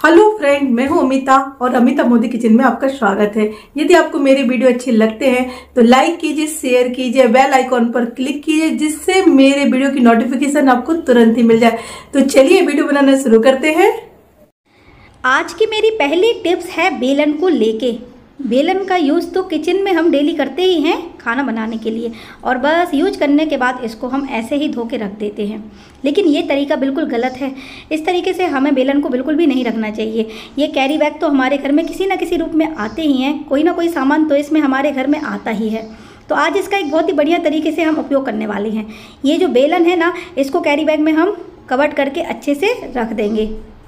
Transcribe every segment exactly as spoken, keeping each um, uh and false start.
Hello friend, मैं हूं अमिता और अमिता मोदी किचन में आपका स्वागत है। यदि आपको मेरे वीडियो अच्छे लगते हैं तो लाइक कीजिए, शेयर कीजिए, बेल आइकॉन पर क्लिक कीजिए जिससे मेरे वीडियो की नोटिफिकेशन आपको तुरंत ही मिल जाए। तो चलिए वीडियो बनाना शुरू करते हैं। आज की मेरी पहली टिप्स है बेलन को लेके। बेलन का यूज़ तो किचन में हम डेली करते ही हैं खाना बनाने के लिए, और बस यूज करने के बाद इसको हम ऐसे ही धो के रख देते हैं। लेकिन ये तरीका बिल्कुल गलत है। इस तरीके से हमें बेलन को बिल्कुल भी नहीं रखना चाहिए। ये कैरी बैग तो हमारे घर में किसी ना किसी रूप में आते ही हैं, कोई ना कोई सामान तो इसमें हमारे घर में आता ही है। तो आज इसका एक बहुत ही बढ़िया तरीके से हम उपयोग करने वाले हैं। ये जो बेलन है ना, इसको कैरी बैग में हम कवर करके अच्छे से रख देंगे।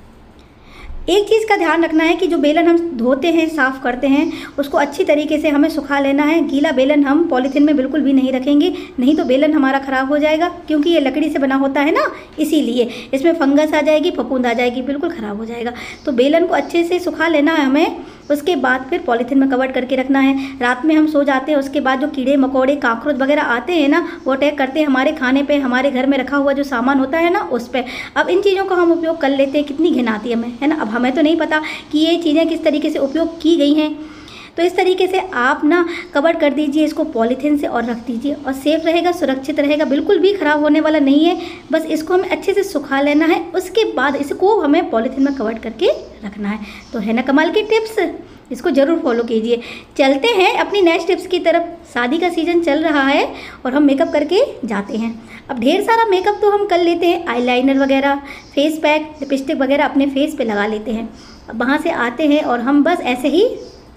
एक चीज़ का ध्यान रखना है कि जो बेलन हम धोते हैं, साफ़ करते हैं, उसको अच्छी तरीके से हमें सुखा लेना है। गीला बेलन हम पॉलीथीन में बिल्कुल भी नहीं रखेंगे, नहीं तो बेलन हमारा ख़राब हो जाएगा। क्योंकि ये लकड़ी से बना होता है ना, इसीलिए इसमें फंगस आ जाएगी, फफूंद आ जाएगी, बिल्कुल ख़राब हो जाएगा। तो बेलन को अच्छे से सुखा लेना है हमें। उसके बाद फिर पॉलीथीन में कवर करके रखना है। रात में हम सो जाते हैं, उसके बाद जो कीड़े मकोड़े काकरोच वगैरह आते हैं ना, वो अटैक करते हैं हमारे खाने पे, हमारे घर में रखा हुआ जो सामान होता है ना उस पर। अब इन चीज़ों का हम उपयोग कर लेते हैं, कितनी घिन आती है हमें, है ना। अब हमें तो नहीं पता कि ये चीज़ें किस तरीके से उपयोग की गई हैं। तो इस तरीके से आप ना कवर कर दीजिए इसको पॉलीथीन से और रख दीजिए, और सेफ रहेगा, सुरक्षित रहेगा, बिल्कुल भी ख़राब होने वाला नहीं है। बस इसको हमें अच्छे से सुखा लेना है, उसके बाद इसको हमें पॉलीथीन में कवर करके रखना है। तो है ना कमाल की टिप्स, इसको ज़रूर फॉलो कीजिए। चलते हैं अपनी नेक्स्ट टिप्स की तरफ। शादी का सीज़न चल रहा है और हम मेकअप करके जाते हैं। अब ढेर सारा मेकअप तो हम कर लेते हैं, आईलाइनर वगैरह, फेस पैक, लिपस्टिक वगैरह अपने फेस पे लगा लेते हैं। अब वहाँ से आते हैं और हम बस ऐसे ही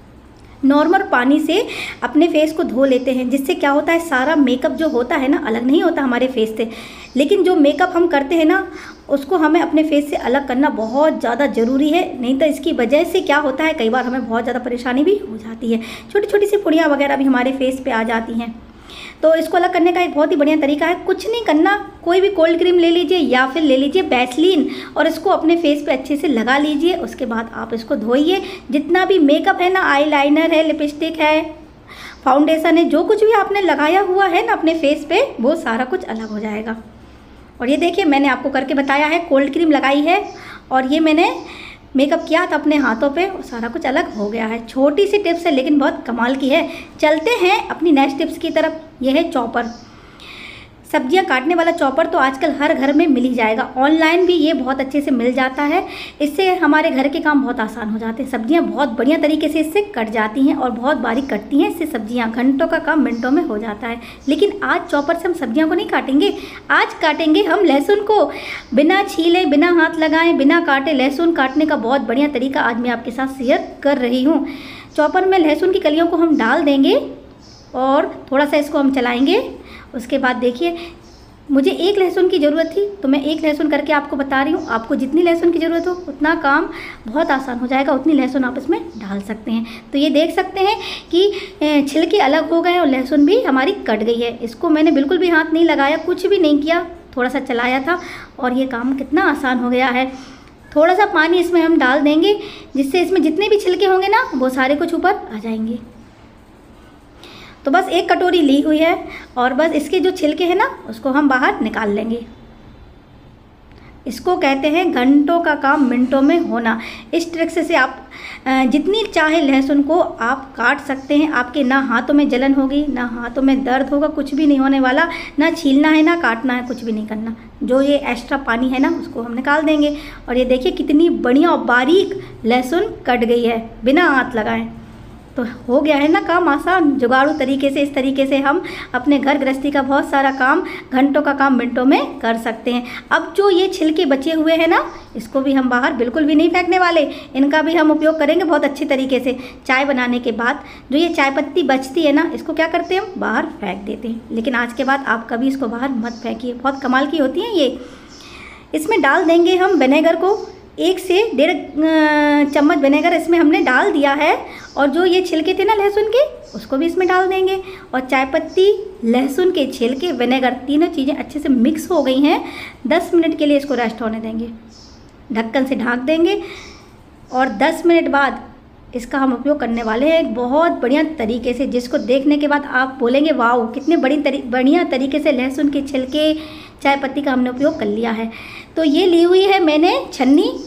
नॉर्मल पानी से अपने फेस को धो लेते हैं, जिससे क्या होता है, सारा मेकअप जो होता है ना अलग नहीं होता हमारे फेस से। लेकिन जो मेकअप हम करते हैं ना, उसको हमें अपने फेस से अलग करना बहुत ज़्यादा ज़रूरी है। नहीं तो इसकी वजह से क्या होता है, कई बार हमें बहुत ज़्यादा परेशानी भी हो जाती है। छोटी छोटी सी फुड़ियाँ वगैरह भी हमारे फेस पे आ जाती हैं। तो इसको अलग करने का एक बहुत ही बढ़िया तरीका है, कुछ नहीं करना, कोई भी कोल्ड क्रीम ले लीजिए या फिर ले लीजिए वैसलीन, और इसको अपने फेस पे अच्छे से लगा लीजिए। उसके बाद आप इसको धोइए। जितना भी मेकअप है ना, आईलाइनर है, लिपस्टिक है, फाउंडेशन है, जो कुछ भी आपने लगाया हुआ है ना अपने फेस पे, वो सारा कुछ अलग हो जाएगा। और ये देखिए, मैंने आपको करके बताया है, कोल्ड क्रीम लगाई है और ये मैंने मेकअप किया था अपने हाथों पे, और सारा कुछ अलग हो गया है। छोटी सी टिप्स है लेकिन बहुत कमाल की है। चलते हैं अपनी नेक्स्ट टिप्स की तरफ। यह है चॉपर। सब्जियां काटने वाला चॉपर तो आजकल हर घर में मिल ही जाएगा। ऑनलाइन भी ये बहुत अच्छे से मिल जाता है। इससे हमारे घर के काम बहुत आसान हो जाते हैं। सब्जियां बहुत बढ़िया तरीके से इससे कट जाती हैं और बहुत बारीक कटती हैं इससे सब्जियां। घंटों का काम मिनटों में हो जाता है। लेकिन आज चॉपर से हम सब्जियां को नहीं काटेंगे, आज काटेंगे हम लहसुन को। बिना छीले, बिना हाथ लगाए, बिना काटे लहसुन काटने का बहुत बढ़िया तरीका आज मैं आपके साथ शेयर कर रही हूँ। चॉपर में लहसुन की कलियों को हम डाल देंगे और थोड़ा सा इसको हम चलाएँगे। उसके बाद देखिए, मुझे एक लहसुन की ज़रूरत थी तो मैं एक लहसुन करके आपको बता रही हूँ। आपको जितनी लहसुन की ज़रूरत हो उतना काम बहुत आसान हो जाएगा, उतनी लहसुन आप इसमें डाल सकते हैं। तो ये देख सकते हैं कि छिलके अलग हो गए और लहसुन भी हमारी कट गई है। इसको मैंने बिल्कुल भी हाथ नहीं लगाया, कुछ भी नहीं किया, थोड़ा सा चलाया था और ये काम कितना आसान हो गया है। थोड़ा सा पानी इसमें हम डाल देंगे, जिससे इसमें जितने भी छिलके होंगे ना वो सारे कुछ ऊपर आ जाएंगे। तो बस एक कटोरी ली हुई है और बस इसके जो छिलके हैं ना उसको हम बाहर निकाल लेंगे। इसको कहते हैं घंटों का काम मिनटों में होना। इस ट्रिक से आप जितनी चाहे लहसुन को आप काट सकते हैं। आपके ना हाथों में जलन होगी, ना हाथों में दर्द होगा, कुछ भी नहीं होने वाला। ना छीलना है, ना काटना है, कुछ भी नहीं करना। जो ये एक्स्ट्रा पानी है ना उसको हम निकाल देंगे। और ये देखिए कितनी बढ़िया और बारीक लहसुन कट गई है बिना हाथ लगाए। तो हो गया है ना काम आसान, जुगाड़ू तरीके से। इस तरीके से हम अपने घर गृहस्थी का बहुत सारा काम, घंटों का काम मिनटों में कर सकते हैं। अब जो ये छिलके बचे हुए हैं ना, इसको भी हम बाहर बिल्कुल भी नहीं फेंकने वाले। इनका भी हम उपयोग करेंगे बहुत अच्छी तरीके से। चाय बनाने के बाद जो ये चाय पत्ती बचती है ना, इसको क्या करते हैं, हम बाहर फेंक देते हैं। लेकिन आज के बाद आप कभी इसको बाहर मत फेंकिए, बहुत कमाल की होती हैं ये। इसमें डाल देंगे हम विनेगर को। एक से डेढ़ चम्मच विनेगर इसमें हमने डाल दिया है। और जो ये छिलके थे ना लहसुन के, उसको भी इसमें डाल देंगे। और चाय पत्ती, लहसुन के छिलके, विनेगर, तीनों चीज़ें अच्छे से मिक्स हो गई हैं। दस मिनट के लिए इसको रेस्ट होने देंगे, ढक्कन से ढक देंगे। और दस मिनट बाद इसका हम उपयोग करने वाले हैं एक बहुत बढ़िया तरीके से, जिसको देखने के बाद आप बोलेंगे वाओ, कितने बड़ी तरी, बढ़िया तरीके से लहसुन के छिलके, चाय पत्ती का हमने उपयोग कर लिया है। तो ये ली हुई है मैंने छन्नी।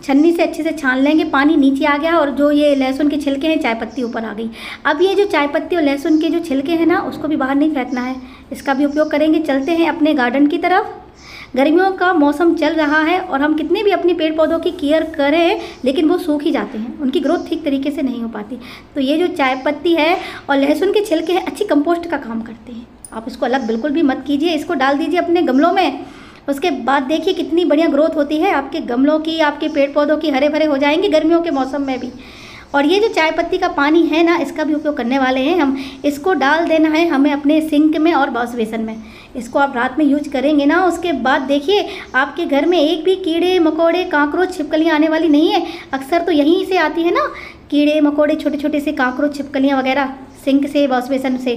छन्नी से अच्छे से छान लेंगे। पानी नीचे आ गया और जो ये लहसुन के छिलके हैं, चाय पत्ती ऊपर आ गई। अब ये जो चाय पत्ती और लहसुन के जो छिलके हैं ना, उसको भी बाहर नहीं फेंकना है, इसका भी उपयोग करेंगे। चलते हैं अपने गार्डन की तरफ। गर्मियों का मौसम चल रहा है और हम कितने भी अपने पेड़ पौधों की केयर करें, लेकिन वो सूख ही जाते हैं, उनकी ग्रोथ ठीक तरीके से नहीं हो पाती। तो ये जो चाय पत्ती है और लहसुन के छिलके हैं, अच्छी कंपोस्ट का काम करते हैं। आप इसको अलग बिल्कुल भी मत कीजिए, इसको डाल दीजिए अपने गमलों में। उसके बाद देखिए कितनी बढ़िया ग्रोथ होती है आपके गमलों की, आपके पेड़ पौधों की, हरे भरे हो जाएंगे गर्मियों के मौसम में भी। और ये जो चाय पत्ती का पानी है ना, इसका भी उपयोग करने वाले हैं हम। इसको डाल देना है हमें अपने सिंक में और वॉश बेसिन में। इसको आप रात में यूज करेंगे ना, उसके बाद देखिए आपके घर में एक भी कीड़े मकोड़े, कांकरोच, छिपकलियाँ आने वाली नहीं है। अक्सर तो यहीं से आती है ना कीड़े मकोड़े, छोटे छोटे से कांकरोच, छिपकलियाँ वगैरह, सिंक से, वॉश बेसिन से।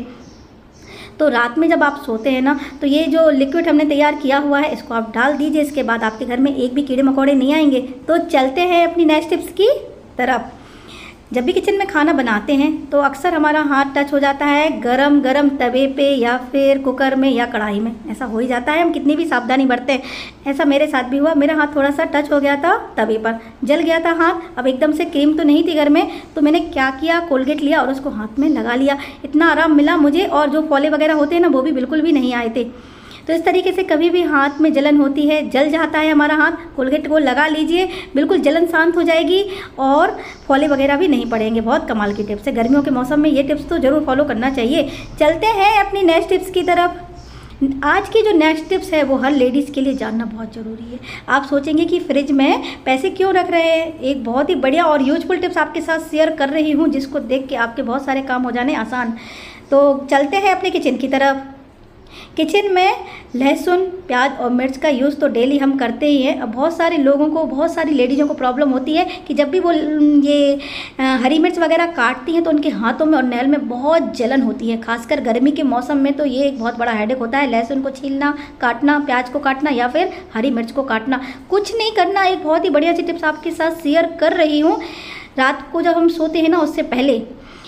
तो रात में जब आप सोते हैं ना, तो ये जो लिक्विड हमने तैयार किया हुआ है, इसको आप डाल दीजिए। इसके बाद आपके घर में एक भी कीड़े मकोड़े नहीं आएंगे। तो चलते हैं अपनी नेक्स्ट टिप्स की तरफ। जब भी किचन में खाना बनाते हैं तो अक्सर हमारा हाथ टच हो जाता है गरम गरम तवे पे या फिर कुकर में या कढ़ाई में। ऐसा हो ही जाता है, हम कितनी भी सावधानी बरतें। ऐसा मेरे साथ भी हुआ, मेरा हाथ थोड़ा सा टच हो गया था तवे पर, जल गया था हाथ। अब एकदम से क्रीम तो नहीं थी घर में, तो मैंने क्या किया, कोलगेट लिया और उसको हाथ में लगा लिया। इतना आराम मिला मुझे, और जो फोले वगैरह होते हैं ना, वो भी बिल्कुल भी नहीं आए थे। तो इस तरीके से कभी भी हाथ में जलन होती है, जल जाता है हमारा हाथ, कोलगेट को लगा लीजिए, बिल्कुल जलन शांत हो जाएगी और फोले वगैरह भी नहीं पड़ेंगे। बहुत कमाल की टिप्स है, गर्मियों के मौसम में ये टिप्स तो ज़रूर फॉलो करना चाहिए। चलते हैं अपनी नेक्स्ट टिप्स की तरफ। आज की जो नेक्स्ट टिप्स है वो हर लेडीज़ के लिए जानना बहुत ज़रूरी है। आप सोचेंगे कि फ्रिज में पैसे क्यों रख रहे हैं, एक बहुत ही बढ़िया और यूजफुल टिप्स आपके साथ शेयर कर रही हूँ, जिसको देख के आपके बहुत सारे काम हो जाने आसान। तो चलते हैं अपने किचन की तरफ। किचन में लहसुन, प्याज और मिर्च का यूज़ तो डेली हम करते ही हैं। अब बहुत सारे लोगों को, बहुत सारी लेडीज़ों को प्रॉब्लम होती है कि जब भी वो ये हरी मिर्च वगैरह काटती हैं तो उनके हाथों में और नैल में बहुत जलन होती है। खासकर गर्मी के मौसम में तो ये एक बहुत बड़ा हेडेक होता है। लहसुन को छीलना, काटना, प्याज को काटना या फिर हरी मिर्च को काटना, कुछ नहीं करना। एक बहुत ही बढ़िया सी टिप्स आपके साथ शेयर कर रही हूँ। रात को जब हम सोते हैं ना, उससे पहले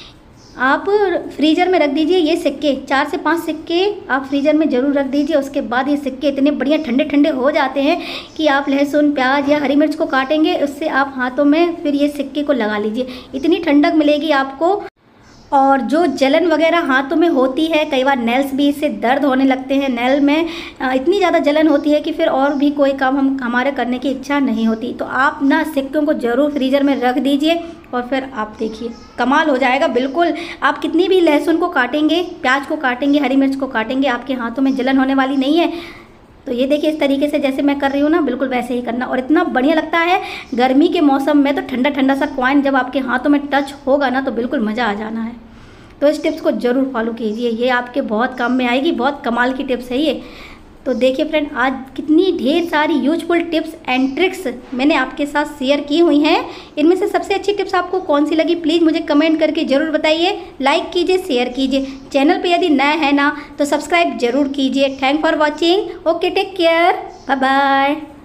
आप फ्रीज़र में रख दीजिए ये सिक्के, चार से पांच सिक्के आप फ्रीज़र में ज़रूर रख दीजिए। उसके बाद ये सिक्के इतने बढ़िया ठंडे ठंडे हो जाते हैं कि आप लहसुन, प्याज या हरी मिर्च को काटेंगे, उससे आप हाथों में फिर ये सिक्के को लगा लीजिए। इतनी ठंडक मिलेगी आपको। और जो जलन वगैरह हाथों में होती है, कई बार नेल्स भी इससे दर्द होने लगते हैं, नेल में इतनी ज़्यादा जलन होती है कि फिर और भी कोई काम हम हमारे करने की इच्छा नहीं होती। तो आप ना सिक्कों को ज़रूर फ्रीज़र में रख दीजिए और फिर आप देखिए कमाल हो जाएगा। बिल्कुल आप कितनी भी लहसुन को काटेंगे, प्याज को काटेंगे, हरी मिर्च को काटेंगे, आपके हाथों में जलन होने वाली नहीं है। तो ये देखिए इस तरीके से जैसे मैं कर रही हूँ ना, बिल्कुल वैसे ही करना। और इतना बढ़िया लगता है गर्मी के मौसम में, तो ठंडा ठंडा सा कॉइन जब आपके हाथों में टच होगा ना, तो बिल्कुल मज़ा आ जाना है। तो इस टिप्स को ज़रूर फॉलो कीजिए, ये आपके बहुत काम में आएगी। बहुत कमाल की टिप्स है ये। तो देखिए फ्रेंड, आज कितनी ढेर सारी यूजफुल टिप्स एंड ट्रिक्स मैंने आपके साथ शेयर की हुई हैं। इनमें से सबसे अच्छी टिप्स आपको कौन सी लगी, प्लीज़ मुझे कमेंट करके ज़रूर बताइए। लाइक कीजिए, शेयर कीजिए। चैनल पे यदि नए हैं ना, तो सब्सक्राइब जरूर कीजिए। Thank for watching. Okay, take care, bye bye.